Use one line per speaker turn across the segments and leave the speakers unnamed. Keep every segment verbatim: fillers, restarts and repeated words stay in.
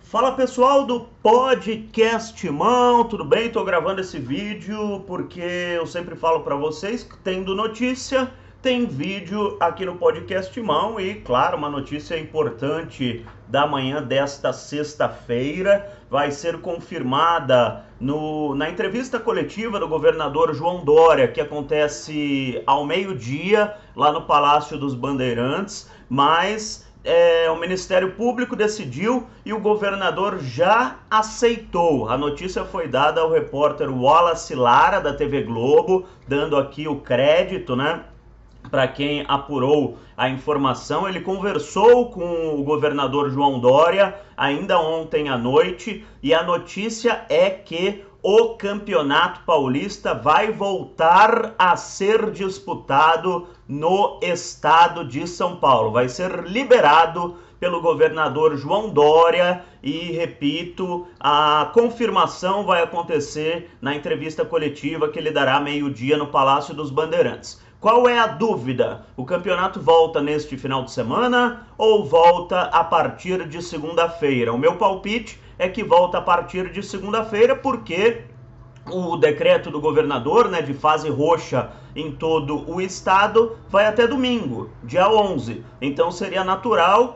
Fala pessoal do Podcast Mão, tudo bem? Estou gravando esse vídeo porque eu sempre falo para vocês que tendo notícia, tem vídeo aqui no Podcast Mão e, claro, uma notícia importante da manhã desta sexta-feira vai ser confirmada no, na entrevista coletiva do governador João Dória, que acontece ao meio-dia lá no Palácio dos Bandeirantes, mas... É, o Ministério Público decidiu e o governador já aceitou. A notícia foi dada ao repórter Wallace Lara, da T V Globo, dando aqui o crédito, né, para quem apurou a informação. Ele conversou com o governador João Dória ainda ontem à noite e a notícia é que o Campeonato Paulista vai voltar a ser disputado no estado de São Paulo. Vai ser liberado pelo governador João Dória e, repito, a confirmação vai acontecer na entrevista coletiva que ele dará meio-dia no Palácio dos Bandeirantes. Qual é a dúvida? O campeonato volta neste final de semana ou volta a partir de segunda-feira? O meu palpite é que volta a partir de segunda-feira, porque o decreto do governador, né, de fase roxa em todo o estado vai até domingo, dia onze. Então seria natural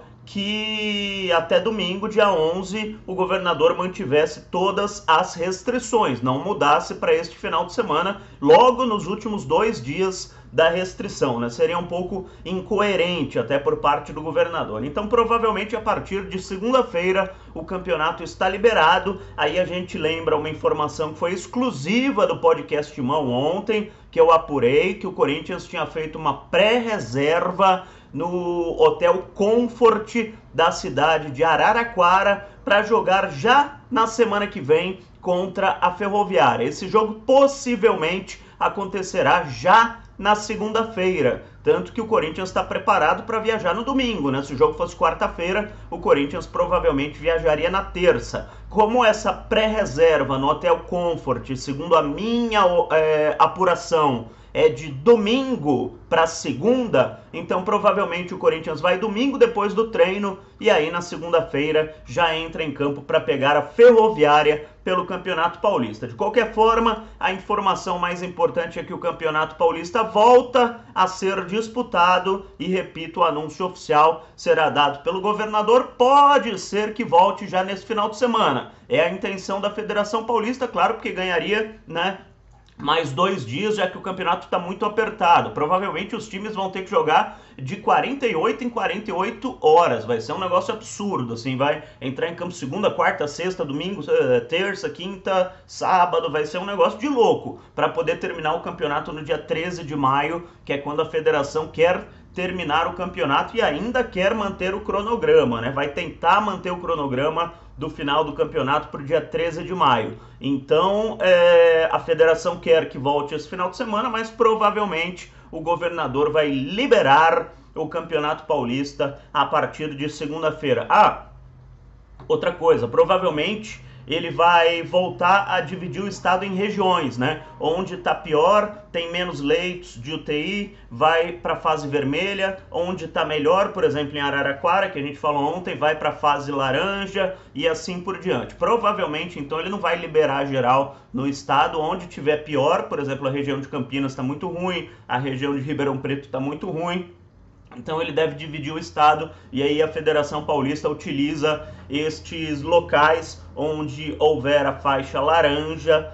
que até domingo, dia onze, o governador mantivesse todas as restrições, não mudasse para este final de semana, logo nos últimos dois dias da restrição, né? Seria um pouco incoerente até por parte do governador. Então, provavelmente, a partir de segunda-feira, o campeonato está liberado. Aí a gente lembra uma informação que foi exclusiva do Podcast Mão ontem, que eu apurei, que o Corinthians tinha feito uma pré-reserva no Hotel Comfort da cidade de Araraquara para jogar já na semana que vem contra a Ferroviária. Esse jogo possivelmente acontecerá já na segunda-feira, tanto que o Corinthians está preparado para viajar no domingo, né? Se o jogo fosse quarta-feira, o Corinthians provavelmente viajaria na terça. Como essa pré-reserva no Hotel Comfort, segundo a minha é, apuração, é de domingo para segunda, então provavelmente o Corinthians vai domingo depois do treino e aí na segunda-feira já entra em campo para pegar a Ferroviária pelo Campeonato Paulista. De qualquer forma, a informação mais importante é que o Campeonato Paulista volta a ser disputado e, repito, o anúncio oficial será dado pelo governador. Pode ser que volte já nesse final de semana. É a intenção da Federação Paulista, claro, porque ganharia, né, mais dois dias, já que o campeonato está muito apertado. Provavelmente os times vão ter que jogar de quarenta e oito em quarenta e oito horas. Vai ser um negócio absurdo, assim, vai entrar em campo segunda, quarta, sexta, domingo, terça, quinta, sábado. Vai ser um negócio de louco para poder terminar o campeonato no dia treze de maio, que é quando a federação quer terminar o campeonato e ainda quer manter o cronograma, né? Vai tentar manter o cronograma do final do campeonato para o dia treze de maio. Então, é, a federação quer que volte esse final de semana, mas provavelmente o governador vai liberar o Campeonato Paulista a partir de segunda-feira. Ah, outra coisa, provavelmente ele vai voltar a dividir o estado em regiões, né? Onde está pior, tem menos leitos de U T I, vai para a fase vermelha. Onde está melhor, por exemplo, em Araraquara, que a gente falou ontem, vai para a fase laranja e assim por diante. Provavelmente, então, ele não vai liberar geral no estado. Onde tiver pior, por exemplo, a região de Campinas está muito ruim, a região de Ribeirão Preto está muito ruim. Então ele deve dividir o estado e aí a Federação Paulista utiliza estes locais onde houver a faixa laranja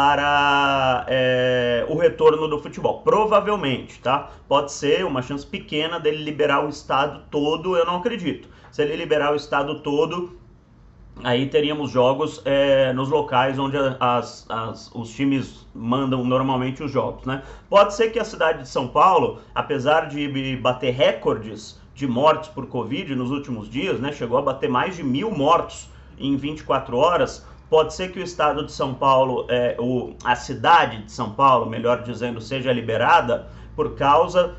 para é, o retorno do futebol. Provavelmente, tá? Pode ser uma chance pequena dele liberar o estado todo, eu não acredito. Se ele liberar o estado todo, aí teríamos jogos é, nos locais onde as, as, os times mandam normalmente os jogos, né? Pode ser que a cidade de São Paulo, apesar de bater recordes de mortes por Covid nos últimos dias, né? Chegou a bater mais de mil mortos em vinte e quatro horas. Pode ser que o estado de São Paulo, é, o, a cidade de São Paulo, melhor dizendo, seja liberada por causa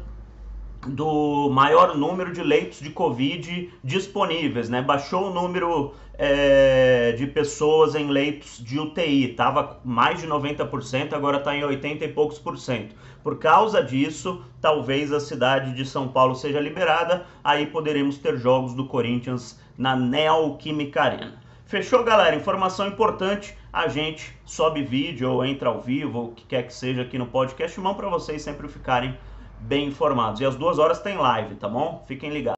do maior número de leitos de Covid disponíveis, né? Baixou o número é, de pessoas em leitos de U T I, estava mais de noventa por cento, agora está em oitenta e poucos por cento. Por causa disso, talvez a cidade de São Paulo seja liberada, aí poderemos ter jogos do Corinthians na Neoquímica Arena. Fechou, galera? Informação importante, a gente sobe vídeo ou entra ao vivo, ou o que quer que seja aqui no Podcast Mão, para vocês sempre ficarem bem informados. E às duas horas tem live, tá bom? Fiquem ligados.